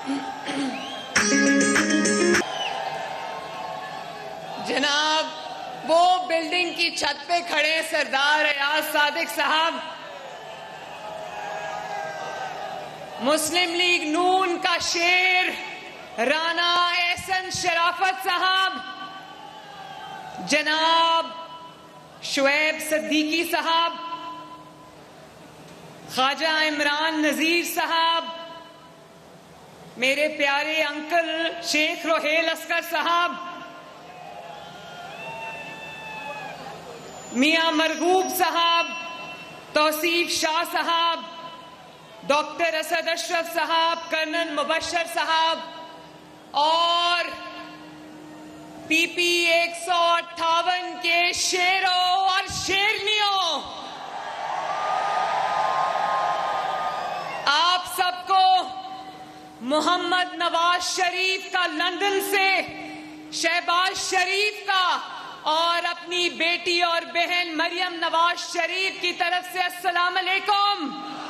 जनाब, वो बिल्डिंग की छत पे खड़े सरदार अयाज सादिक साहब, मुस्लिम लीग नून का शेर राना एहसन शराफत साहब, जनाब शुएब सिद्दीकी साहब, ख्वाजा इमरान नजीर साहब, मेरे प्यारे अंकल शेख रोहेल अस्कर साहब, मियां मरगूब साहब, तौसीफ शाह साहब, डॉक्टर असद अशरफ साहब, कर्नल मुबशर साहब और पीपी 158 के शेरों और शेरनियों, आप सबको मोहम्मद नवाज शरीफ का लंदन से, शहबाज शरीफ का और अपनी बेटी और बहन मरियम नवाज शरीफ की तरफ से अस्सलाम अलैकुम।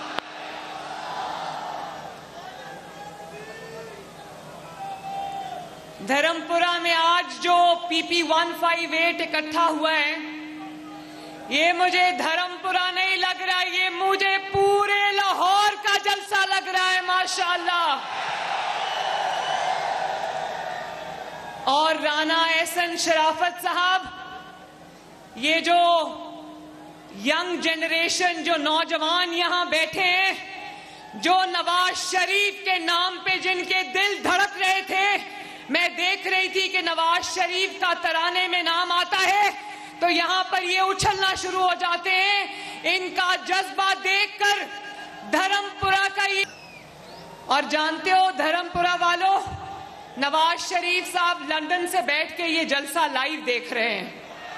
धर्मपुरा में आज जो पीपी 158 इकट्ठा हुआ है, ये मुझे धर्मपुरा नहीं लग रहा, ये मुझे पूरे लाहौर का जलसा लग रहा है माशाअल्लाह। और राना एहसन शराफत साहब, ये जो यंग जनरेशन, जो नौजवान यहां बैठे हैं, जो नवाज शरीफ के नाम पे जिनके दिल धड़क रहे थे, मैं देख रही थी कि नवाज शरीफ का तराने में नाम आता है तो यहां पर ये उछलना शुरू हो जाते हैं। इनका जज्बा देखकर धर्मपुरा का ये, और जानते हो धर्मपुरा वालों, नवाज शरीफ साहब लंदन से बैठ के ये जलसा लाइव देख रहे हैं।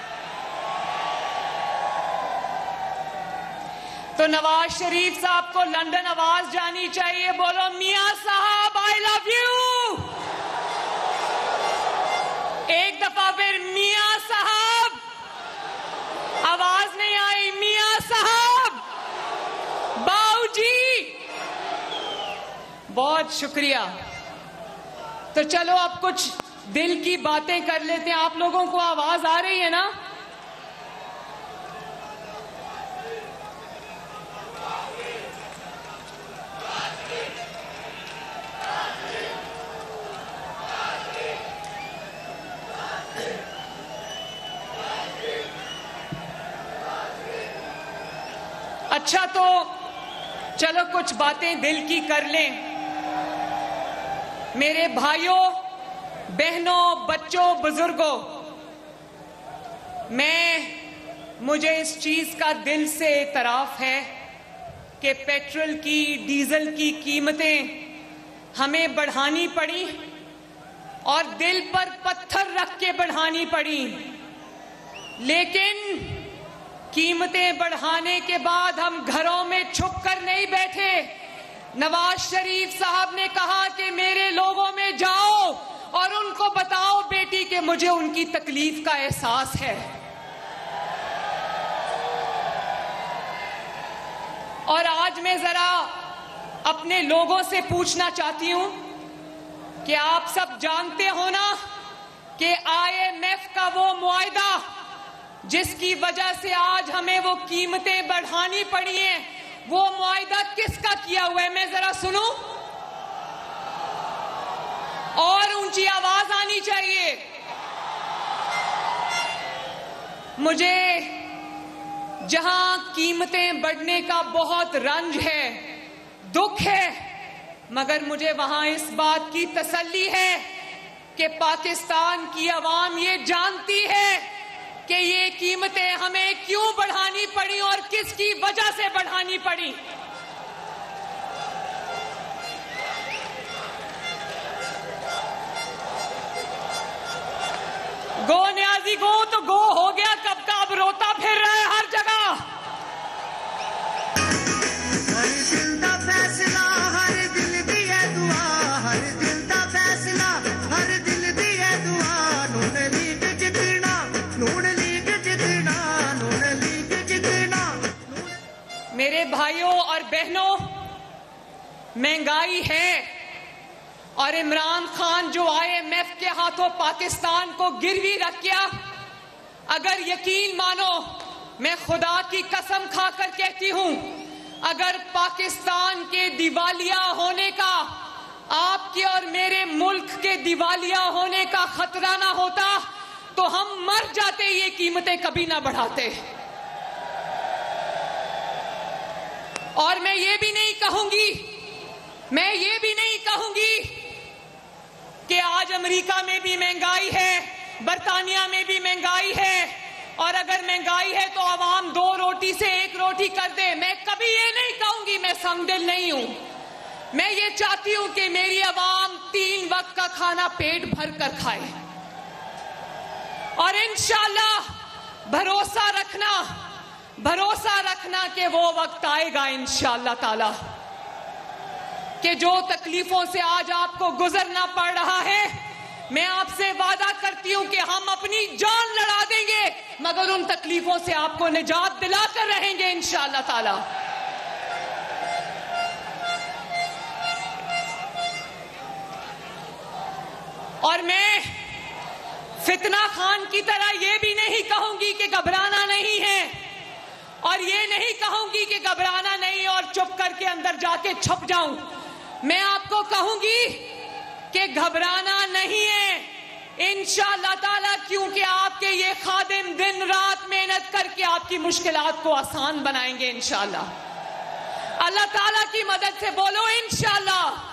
तो नवाज शरीफ साहब को लंदन आवाज जानी चाहिए, बोलो मियां साहब आई लव यू। एक दफा फिर मियां साहब, आवाज नहीं आई, मियां साहब, बाऊजी, बहुत शुक्रिया। तो चलो अब कुछ दिल की बातें कर लेते हैं। आप लोगों को आवाज आ रही है ना? अच्छा, तो चलो कुछ बातें दिल की कर लें। मेरे भाइयों, बहनों, बच्चों, बुजुर्गों, मुझे इस चीज का दिल से एतराफ है कि पेट्रोल की, डीजल की कीमतें हमें बढ़ानी पड़ी और दिल पर पत्थर रख के बढ़ानी पड़ी, लेकिन कीमतें बढ़ाने के बाद हम घरों में छुप कर नहीं बैठे। नवाज शरीफ साहब ने कहा कि मेरे लोगों में जाओ और उनको बताओ बेटी कि मुझे उनकी तकलीफ का एहसास है। और आज मैं जरा अपने लोगों से पूछना चाहती हूं कि आप सब जानते हो ना कि IMF का वो मुआहदा जिसकी वजह से आज हमें वो कीमतें बढ़ानी पड़ी हैं, वो मुआहदा किसका किया हुआ है? मैं जरा सुनूं, और ऊंची आवाज आनी चाहिए। मुझे जहां कीमतें बढ़ने का बहुत रंज है, दुख है, मगर मुझे वहां इस बात की तसल्ली है कि पाकिस्तान की आवाम ये जानती है कि ये कीमतें हमें क्यों बढ़ानी पड़ी और किसकी वजह से बढ़ानी पड़ी। गो न्याजी गो तो गो हो गया कब का, अब रोता फिर रहा है हर जगह। हर दिल दा फैसला, हर दिल दी है दुआ, हर दिल दा फैसला, हर दिल दी है दुआ। नून लीग जितना, नून लीग जितना, नून लीग जितना। मेरे भाइयों और बहनों, महंगाई है और इमरान खान जो IMF के हाथों पाकिस्तान को गिरवी रख गया, अगर यकीन मानो, मैं खुदा की कसम खाकर कहती हूं, अगर पाकिस्तान के दिवालिया होने का, आपके और मेरे मुल्क के दिवालिया होने का खतरा ना होता तो हम मर जाते, ये कीमतें कभी ना बढ़ाते। और मैं ये भी नहीं कहूंगी कि आज अमेरिका में भी महंगाई है, बरतानिया में भी महंगाई है, और अगर महंगाई है तो आवाम 2 रोटी से 1 रोटी कर दे। मैं कभी ये नहीं कहूंगी, मैं संगदिल नहीं हूं। मैं ये चाहती हूं कि मेरी आवाम 3 वक्त का खाना पेट भर कर खाए, और इंशाल्लाह भरोसा रखना कि वो वक्त आएगा इंशाल्लाह ताला कि जो तकलीफों से आज आपको गुजरना पड़ रहा है, मैं आपसे वादा करती हूं कि हम अपनी जान लड़ा देंगे, मगर उन तकलीफों से आपको निजात दिलाकर रहेंगे इंशाअल्लाह ताला। और मैं फितना खान की तरह ये भी नहीं कहूंगी कि घबराना नहीं है, और ये नहीं कहूंगी कि घबराना नहीं और चुप करके अंदर जाके छुप जाऊं। मैं आपको कहूंगी कि घबराना नहीं है इंशाअल्लाह ताला, क्योंकि आपके ये खादिम दिन रात मेहनत करके आपकी मुश्किलात को आसान बनाएंगे इंशाअल्लाह। अल्लाह ताला की मदद से बोलो इंशाअल्लाह।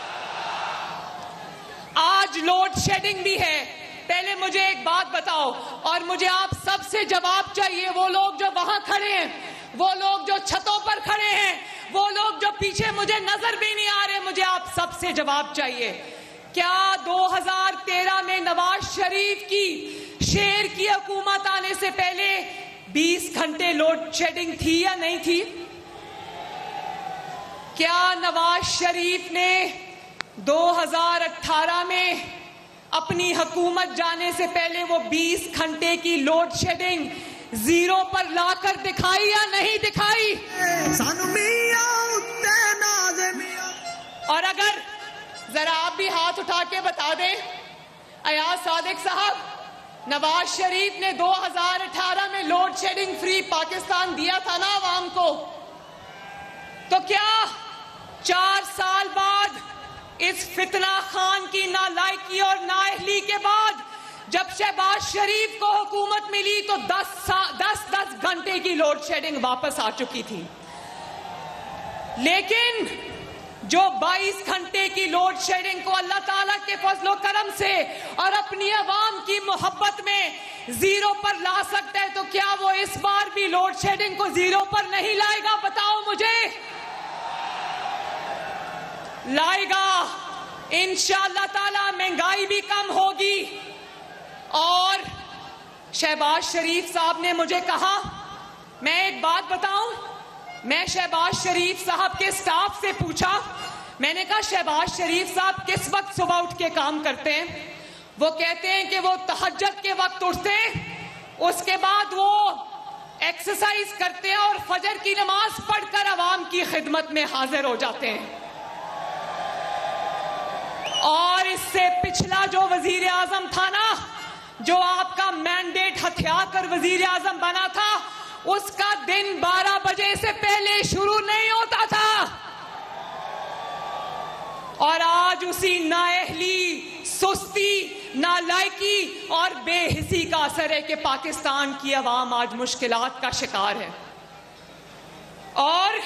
आज लोड शेडिंग भी है। पहले मुझे एक बात बताओ, और मुझे आप सबसे जवाब चाहिए, वो लोग जो वहां खड़े हैं, वो लोग जो छतों पर खड़े हैं, वो लोग जो पीछे मुझे नजर भी नहीं आ रहे, मुझे आप सबसे जवाब चाहिए। क्या 2013 में नवाज शरीफ की शेर की हुकूमत आने से पहले 20 घंटे लोड शेडिंग थी या नहीं थी? क्या नवाज शरीफ ने 2018 में अपनी हुकूमत जाने से पहले वो 20 घंटे की लोड शेडिंग जीरो पर लाकर दिखाई या नहीं दिखाई? और अगर जरा आप भी हाथ उठा के बता दें, अयाज सादिक साहब, नवाज शरीफ ने 2018 में लोड शेडिंग फ्री पाकिस्तान दिया था ना आवाम को, तो क्या 4 साल बाद इस फितना खान की नालायकी और नाअहली के बाद जब शहबाज शरीफ को हुकूमत मिली तो 10 घंटे की लोड शेडिंग वापस आ चुकी थी, लेकिन जो 22 घंटे की लोड शेडिंग को अल्लाह ताला के फजलो करम से और अपनी आवाम की मोहब्बत में जीरो पर ला सकता है, तो क्या वो इस बार भी लोड शेडिंग को जीरो पर नहीं लाएगा? बताओ मुझे। लाएगा इंशाअल्लाह ताला। महंगाई भी कम होगी। और शहबाज शरीफ साहब ने मुझे कहा, मैं एक बात बताऊं, मैं शहबाज शरीफ साहब के स्टाफ से पूछा, मैंने कहा शहबाज शरीफ साहब किस वक्त सुबह उठ के काम करते हैं? वो कहते हैं कि वो तहज्जुद के वक्त उठते हैं, उसके बाद वो एक्सरसाइज करते हैं और फजर की नमाज पढ़कर अवाम की खिदमत में हाजिर हो जाते हैं। और इससे पिछला जो वजीर आजम था ना, जो आपका मैंडेट हथियार कर वजीर आजम बना था, उसका दिन 12 बजे से पहले शुरू नहीं होता था। और आज उसी नाअहली, सुस्ती, नालायकी और बेहिसी का असर है कि पाकिस्तान की आवाम आज मुश्किलात का शिकार है। और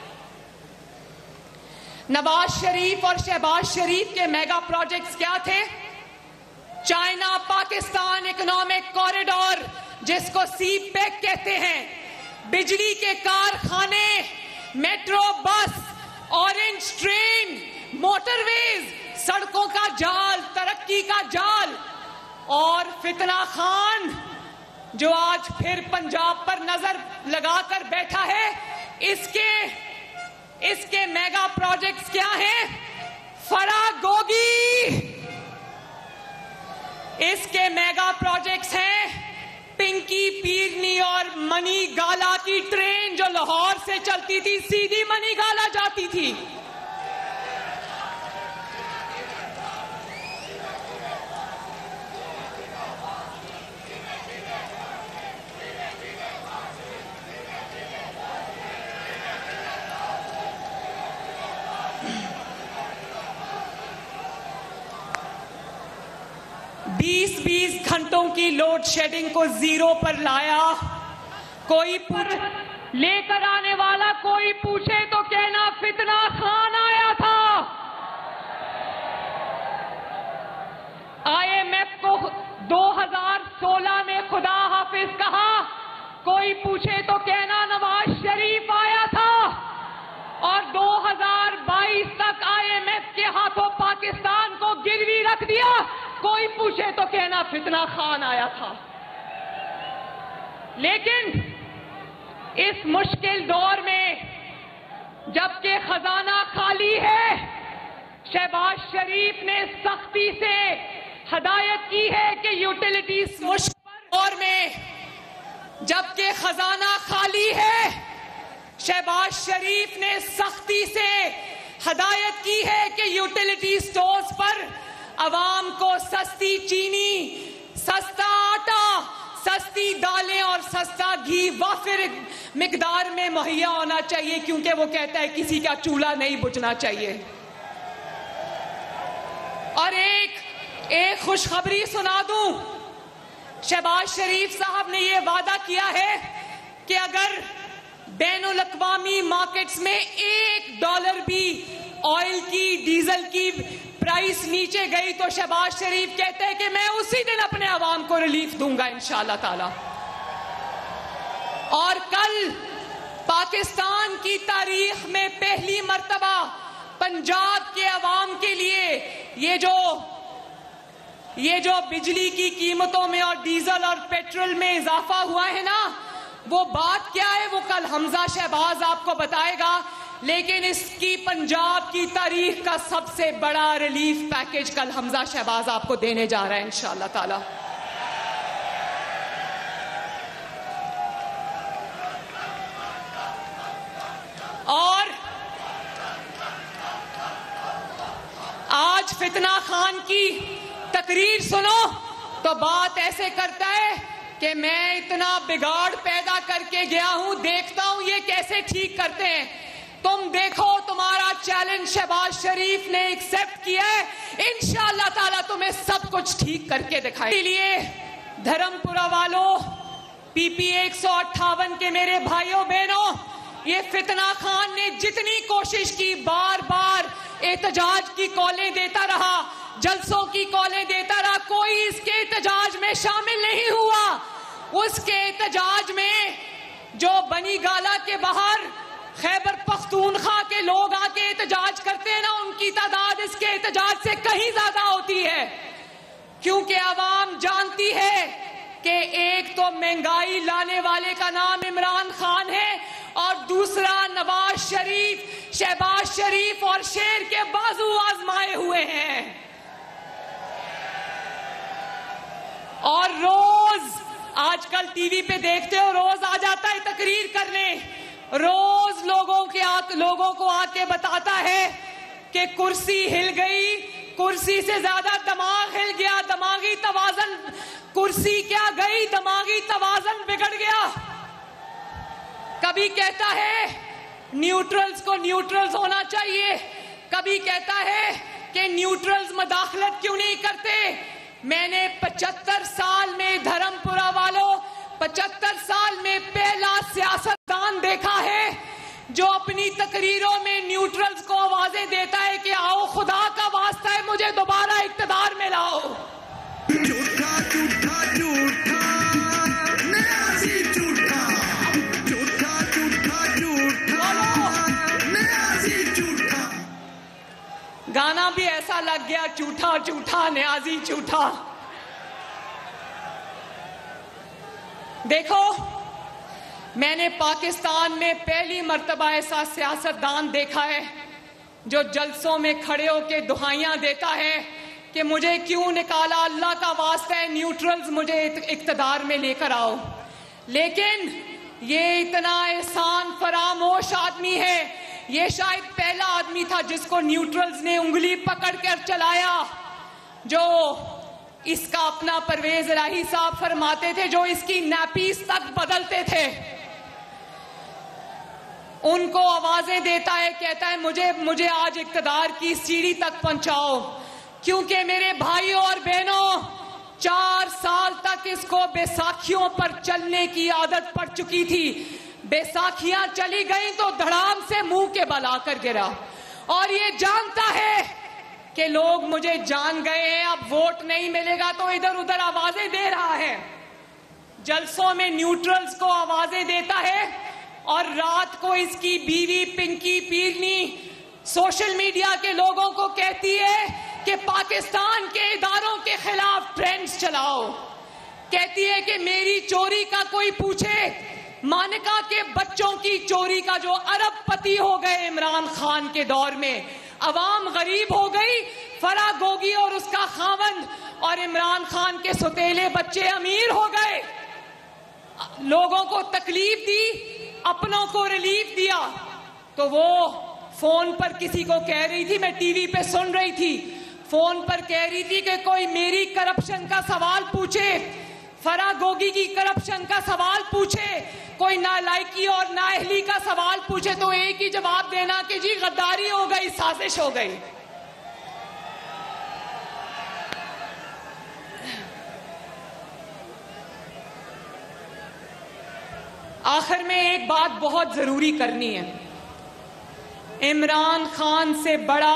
नवाज शरीफ और शहबाज शरीफ के मेगा प्रोजेक्ट्स क्या थे? चाइना पाकिस्तान इकोनॉमिक कॉरिडोर, जिसको सीपैक कहते हैं, बिजली के कारखाने, metro bus, orange train, motorways, सड़कों का जाल, तरक्की का जाल। और फितना खान जो आज फिर पंजाब पर नजर लगाकर बैठा है, इसके मेगा प्रोजेक्ट्स क्या हैं? फरागोगी। इसके मेगा प्रोजेक्ट्स हैं पिंकी पीरनी और मनी गाला की ट्रेन, जो लाहौर से चलती थी सीधी मनी गाला जाती थी। 20-20 घंटों की लोड शेडिंग को जीरो पर लाया। कोई लेकर आने वाला कोई पूछे तो कहना फितना खान आया था। IMF को 2016 में खुदा हाफिज कहा, कोई पूछे तो कहना नवाज शरीफ आया था। और 2022 तक IMF के हाथों पाकिस्तान को गिरवी रख दिया, कोई पूछे तो कहना फितना खान आया था। लेकिन इस मुश्किल दौर में जबकि खजाना खाली है, शहबाज शरीफ ने सख्ती से हदायत की है कि यूटिलिटीज मुश्किल दौर में जबकि खजाना खाली है, शहबाज शरीफ ने सख्ती से हदायत की है कि यूटिलिटी स्टोर्स पर अवाम को सस्ती चीनी, सस्ता आटा, सस्ती दालें और सस्ता घी वाफिर मिकदार में मुहैया होना चाहिए, क्योंकि वो कहता है किसी का चूल्हा नहीं बुझना चाहिए। और एक खुशखबरी सुना दूं, शहबाज शरीफ साहब ने यह वादा किया है कि अगर बैनुल अक़वामी मार्केट्स में $1 भी ऑयल की, डीजल की प्राइस नीचे गई तो शहबाज शरीफ कहते हैं कि मैं उसी दिन अपने अवाम को रिलीफ दूंगा इंशाअल्लाह ताला। और कल पाकिस्तान की तारीख में पहली मर्तबा पंजाब के अवाम के लिए ये जो बिजली की कीमतों में और डीजल और पेट्रोल में इजाफा हुआ है ना, वो बात क्या है वो कल हमजा शहबाज आपको बताएगा। लेकिन इसकी पंजाब की तारीख का सबसे बड़ा रिलीफ पैकेज कल हमजा शहबाज आपको देने जा रहा है इंशाअल्लाह ताला। और आज फितना खान की तकरीर सुनो तो बात ऐसे करता है कि मैं इतना बिगाड़ पैदा करके गया हूं, देखता हूं ये कैसे ठीक करते हैं। तुम देखो, तुम्हारा चैलेंज शहबाज शरीफ ने एक्सेप्ट किया है, इंशाअल्लाह ताला तुम्हें सब कुछ ठीक करके दिखाएं। इसलिए धर्मपुरा वालों, PP 158 के मेरे भाइयों बहनों, ये फितना खान ने जितनी कोशिश की, बार बार एहतजाज की कॉलें देता रहा, जलसों की कॉलें देता रहा, कोई इसके एहतजाज में शामिल नहीं हुआ। उसके एहतजाज में जो बनी गाला के बाहर खैबर पख्तूनख्वा के लोग आके एहतजाज करते हैं ना, उनकी तादाद इसके एहतजाज से कहीं ज्यादा होती है। क्योंकि आवाम जानती है कि एक तो महंगाई लाने वाले का नाम इमरान खान है और दूसरा नवाज शरीफ, शहबाज शरीफ और शेर के बाजू आजमाए हुए हैं। और रोज आजकल टीवी पे देखते हो, रोज आ जाता है तकरीर करने, रोज लोगों को आके बताता है कि कुर्सी हिल गई, कुर्सी से ज्यादा दिमाग हिल गया, दिमागी तवाजन, कुर्सी क्या गई, दिमागी तवाजन बिगड़ गया। कभी कहता है न्यूट्रल्स को न्यूट्रल्स होना चाहिए, कभी कहता है कि न्यूट्रल्स मदाखलत क्यों नहीं करते। मैंने 75 साल में, धर्मपुरा वालों, 75 साल में पहला सियासतदान देखा है जो अपनी तकरीरों में न्यूट्रल्स को आवाजें देता है कि आओ खुदा का वास्ता है मुझे दोबारा इक्तदार में लाओ। झूठा झूठा झूठा न्याज़ी झूठा, झूठा झूठा झूठा न्याज़ी झूठा। गाना भी ऐसा लग गया, झूठा झूठा न्याज़ी झूठा। देखो, मैंने पाकिस्तान में पहली मर्तबा ऐसा सियासतदान देखा है जो जलसों में खड़े होकर दुहाइयां देता है कि मुझे क्यों निकाला, अल्लाह का वास्ता है न्यूट्रल्स मुझे इक्तदार में लेकर आओ। लेकिन ये इतना एहसान फरामोश आदमी है, ये शायद पहला आदमी था जिसको न्यूट्रल्स ने उंगली पकड़कर चलाया। जो इसका अपना परवेज इलाही साहब फरमाते थे, जो इसकी नैपीस तक बदलते थे, उनको आवाजें देता है, कहता है मुझे आज इक्तदार की सीढ़ी तक पहुंचाओ। क्योंकि मेरे भाइयों और बहनों, 4 साल तक इसको बैसाखियों पर चलने की आदत पड़ चुकी थी। बैसाखियां चली गई तो धड़ाम से मुंह के बल आकर गिरा, और ये जानता है कि लोग मुझे जान गए हैं, अब वोट नहीं मिलेगा, तो इधर उधर आवाजें दे रहा है। जलसों में न्यूट्रल्स को आवाजें देता है, और रात को इसकी बीवी पिंकी पीरनी सोशल मीडिया के लोगों को कहती है कि पाकिस्तान के इदारों के खिलाफ ट्रेंड्स चलाओ। कहती है कि मेरी चोरी का कोई पूछे, मानिका के बच्चों की चोरी का जो अरबपति हो गए इमरान खान के दौर में, अवाम गरीब हो गई, फरा गोगी और उसका खावंद और इमरान खान के सौतेले बच्चे अमीर हो गए। लोगों को तकलीफ दी, अपनों को रिलीफ दिया। तो वो फोन पर किसी को कह रही थी, मैं टीवी पे सुन रही थी, फोन पर कह रही थी कि कोई मेरी करप्शन का सवाल पूछे, फरा गोगी की करप्शन का सवाल पूछे, कोई नालायकी और नाअहली का सवाल पूछे, तो एक ही जवाब देना कि जी गद्दारी हो गई, साजिश हो गई। आखिर में एक बात बहुत जरूरी करनी है। इमरान खान से बड़ा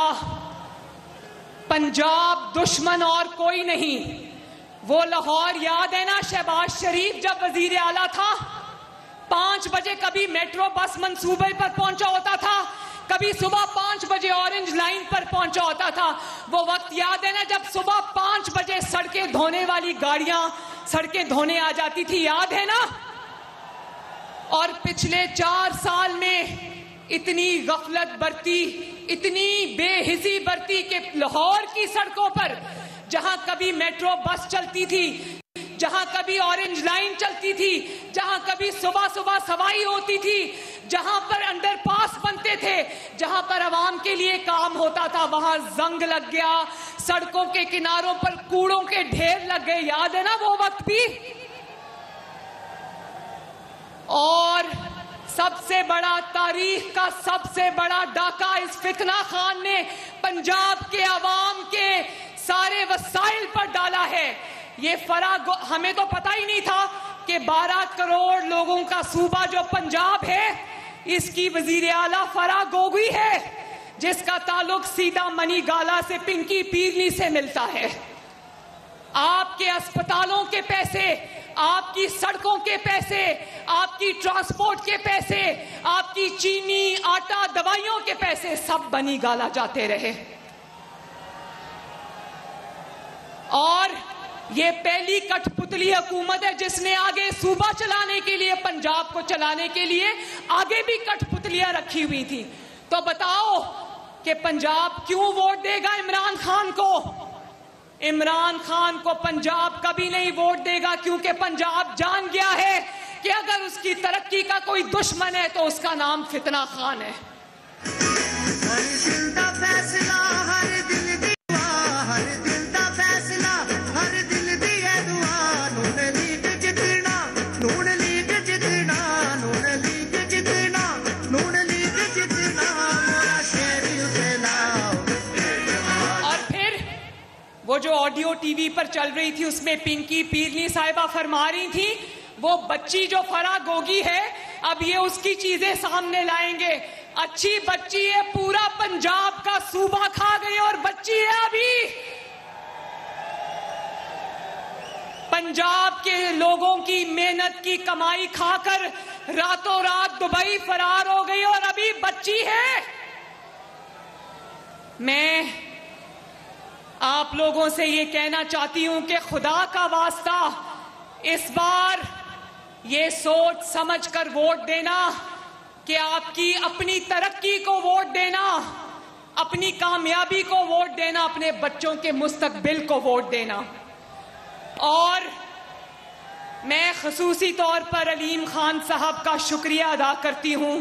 पंजाब दुश्मन और कोई नहीं। वो लाहौर याद है ना, शहबाज शरीफ जब वजीर आला था, 5 बजे कभी मेट्रो बस मंसूबे पर पहुंचा होता था, कभी सुबह 5 बजे ऑरेंज लाइन पर पहुंचा होता था। वो वक्त याद है ना जब सुबह 5 बजे सड़कें धोने वाली गाड़ियां सड़कें धोने आ जाती थी, याद है ना? और पिछले 4 साल में इतनी गफलत बरती, इतनी बेहिसी बरती कि लाहौर की सड़कों पर जहां कभी मेट्रो बस चलती थी, जहां कभी ऑरेंज लाइन चलती थी, जहां कभी सुबह सुबह सवाई होती थी, जहां पर अंडरपास बनते थे, जहां पर आवाम के लिए काम होता था, वहां जंग लग गया, सड़कों के किनारों पर कूड़ों के ढेर लग गए। याद है ना वो वक्त भी? और सबसे बड़ा, तारीख का सबसे बड़ा डाका इस फितना खान ने पंजाब के अवाम के सारे वसाइल पर डाला है। ये हमें तो पता ही नहीं था कि 12 करोड़ लोगों का सूबा जो पंजाब है, इसकी वजीर आला फरा गोगी है, जिसका ताल्लुक सीधा मनी गाला से, पिंकी पीरनी से मिलता है। आपके अस्पतालों के पैसे, आपकी सड़कों के पैसे, आपकी ट्रांसपोर्ट के पैसे, आपकी चीनी, आटा, दवाइयों के पैसे सब बनी गाला जाते रहे। और ये पहली कठपुतली हुकूमत है जिसने आगे सूबा चलाने के लिए, पंजाब को चलाने के लिए आगे भी कठपुतलियां रखी हुई थी। तो बताओ कि पंजाब क्यों वोट देगा इमरान खान को? इमरान खान को पंजाब कभी नहीं वोट देगा, क्योंकि पंजाब जान गया है कि अगर उसकी तरक्की का कोई दुश्मन है तो उसका नाम फितना खान है। हर दिल दा फैसला, हर दिल दी दुआ, हर दिल दा फैसला, हर दिल दी दुआ। नून लीग जितना, नून लीग जितना, नून लीग जितना, नून लीग जितना, मोरा शेर उठलाओ। और फिर वो जो ऑडियो टीवी पर चल रही थी, उसमें पिंकी पीरनी साहिबा फरमा रही थी, वो बच्ची जो फरा गोगी है, अब ये उसकी चीजें सामने लाएंगे। अच्छी बच्ची है, पूरा पंजाब का सूबा खा गई, और बच्ची है अभी पंजाब के लोगों की मेहनत की कमाई खाकर रातों रात दुबई फरार हो गई, और अभी बच्ची है। मैं आप लोगों से ये कहना चाहती हूं कि खुदा का वास्ता इस बार ये सोच समझ कर वोट देना कि आपकी अपनी तरक्की को वोट देना, अपनी कामयाबी को वोट देना, अपने बच्चों के मुस्तकबिल को वोट देना। और मैं खसूसी तौर पर अलीम खान साहब का शुक्रिया अदा करती हूं।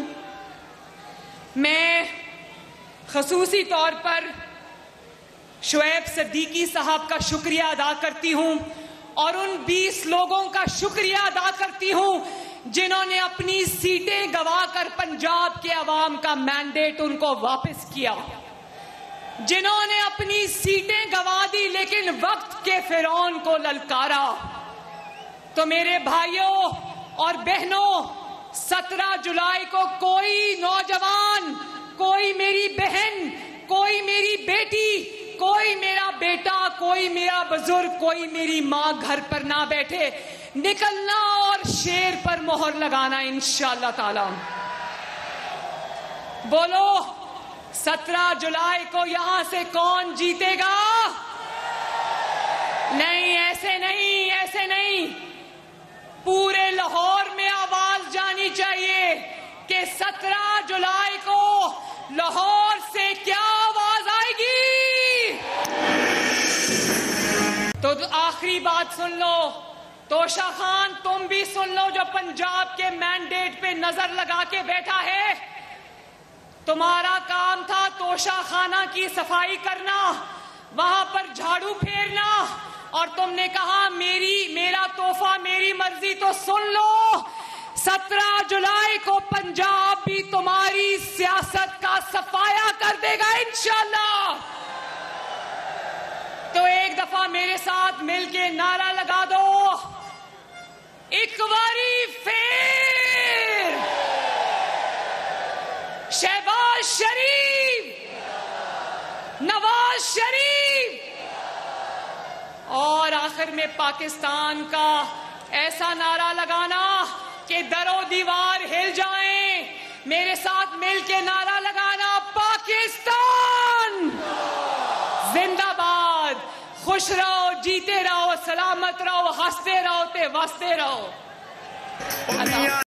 मैं खसूसी तौर पर शुएब सिद्दीकी साहब का शुक्रिया अदा करती हूं, और उन 20 लोगों का शुक्रिया अदा करती हूं जिन्होंने अपनी सीटें गंवाकर पंजाब के अवाम का मैंडेट उनको वापस किया। जिन्होंने अपनी सीटें गंवा दी लेकिन वक्त के फिरौन को ललकारा। तो मेरे भाइयों और बहनों, 17 जुलाई को कोई नौजवान, कोई मेरी बहन, कोई मेरी बेटी, कोई मेरा बेटा, कोई मेरा बुजुर्ग, कोई मेरी मां घर पर ना बैठे, निकलना और शेर पर मोहर लगाना इंशाअल्लाह ताला। बोलो 17 जुलाई को यहां से कौन जीतेगा? नहीं, ऐसे नहीं, ऐसे नहीं। पूरे लाहौर में आवाज जानी चाहिए कि 17 जुलाई को लाहौर से क्या आवाज आएगी। तो आखिरी बात सुन लो, तोशा खान तुम भी सुन लो, जो पंजाब के मैंडेट पे नजर लगा के बैठा है। तुम्हारा काम था तोशा खाना की सफाई करना, वहां पर झाड़ू फेरना, और तुमने कहा मेरा तोहफा मेरी मर्जी। तो सुन लो, 17 जुलाई को पंजाब भी तुम्हारी सियासत का सफाया कर देगा इंशाअल्लाह। तो एक दफा मेरे साथ मिलके नारा लगा दो, एक बारी फिर शहबाज शरीफ, नवाज शरीफ। और आखिर में पाकिस्तान का ऐसा नारा लगाना कि दरो दीवार हिल जाएं। मेरे साथ मिलके नारा लगाना, पाकिस्तान जिंदाबाद। खुश रहो, जीते रहो, सलामत रहो, हंसते रहो, ते वसते रहो।